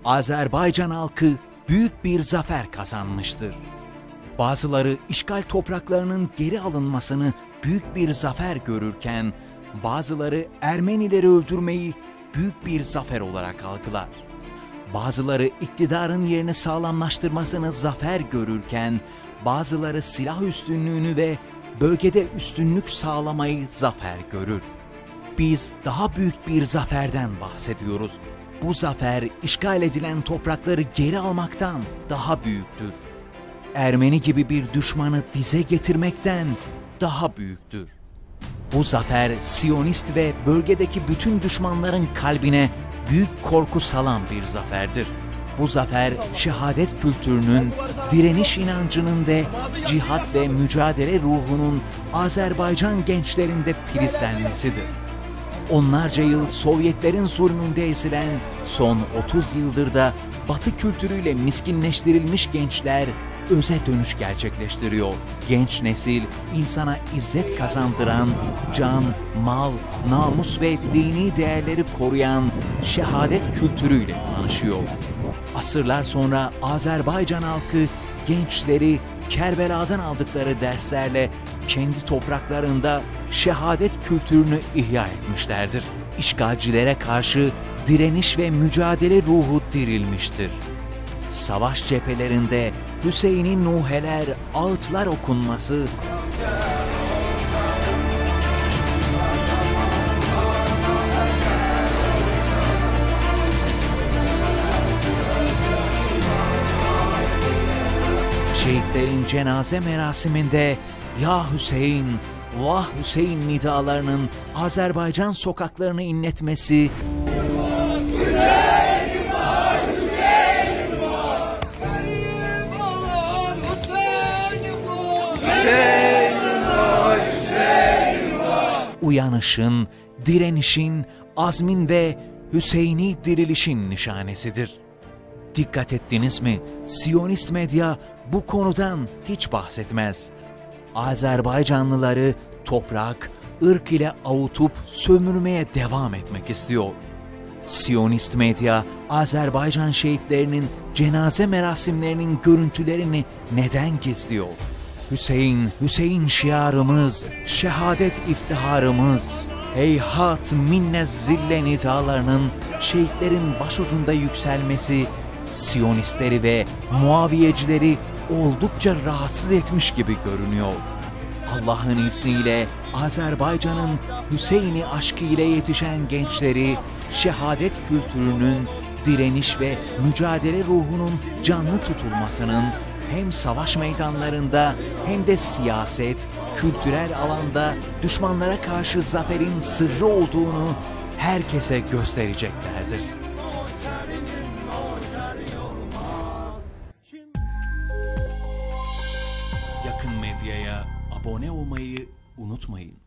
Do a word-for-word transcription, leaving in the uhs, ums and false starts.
Azerbaycan halkı büyük bir zafer kazanmıştır. Bazıları işgal topraklarının geri alınmasını büyük bir zafer görürken, bazıları Ermenileri öldürmeyi büyük bir zafer olarak algılar. Bazıları iktidarın yerini sağlamlaştırmasını zafer görürken, bazıları silah üstünlüğünü ve bölgede üstünlük sağlamayı zafer görür. Biz daha büyük bir zaferden bahsediyoruz. Bu zafer işgal edilen toprakları geri almaktan daha büyüktür. Ermeni gibi bir düşmanı dize getirmekten daha büyüktür. Bu zafer Siyonist ve bölgedeki bütün düşmanların kalbine büyük korku salan bir zaferdir. Bu zafer şehadet kültürünün, direniş inancının ve cihat ve mücadele ruhunun Azerbaycan gençlerinde filizlenmesidir. Onlarca yıl Sovyetlerin zulmünde ezilen, son otuz yıldır da Batı kültürüyle miskinleştirilmiş gençler öze dönüş gerçekleştiriyor. Genç nesil insana izzet kazandıran, can, mal, namus ve dini değerleri koruyan şehadet kültürüyle tanışıyor. Asırlar sonra Azerbaycan halkı gençleri Kerbela'dan aldıkları derslerle kendi topraklarında şehadet kültürünü ihya etmişlerdir. İşgalcilere karşı direniş ve mücadele ruhu dirilmiştir. Savaş cephelerinde Hüseyin'in nuheler, ağıtlar okunması, şehitlerin cenaze merasiminde "Ya Hüseyin, Vah Hüseyin" nidalarının Azerbaycan sokaklarını inletmesi, uyanışın, direnişin, azmin ve Hüseyini dirilişin nişanesidir. Dikkat ettiniz mi? Siyonist medya bu konudan hiç bahsetmez. Azerbaycanlıları toprak, ırk ile avutup sömürmeye devam etmek istiyor. Siyonist medya, Azerbaycan şehitlerinin cenaze merasimlerinin görüntülerini neden gizliyor? Hüseyin, Hüseyin şiarımız, şehadet iftiharımız, heyhat minnet zille nidalarının şehitlerin başucunda yükselmesi, Siyonistleri ve Muaviyecileri oldukça rahatsız etmiş gibi görünüyor. Allah'ın izniyle Azerbaycan'ın Hüseyin'i aşkı ile yetişen gençleri, şehadet kültürünün, direniş ve mücadele ruhunun canlı tutulmasının hem savaş meydanlarında hem de siyaset, kültürel alanda düşmanlara karşı zaferin sırrı olduğunu herkese göstereceklerdir. Yakın Medya'ya abone olmayı unutmayın.